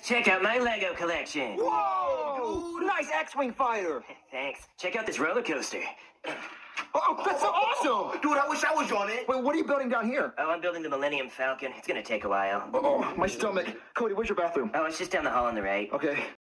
Check out my Lego collection. Whoa! Dude, nice X-Wing fighter. Thanks. Check out this roller coaster. Oh, that's so awesome! Dude, I wish I was on it. Wait, what are you building down here? Oh, I'm building the Millennium Falcon. It's gonna take a while. Oh, my stomach. Cody, where's your bathroom? Oh, it's just down the hall on the right. Okay.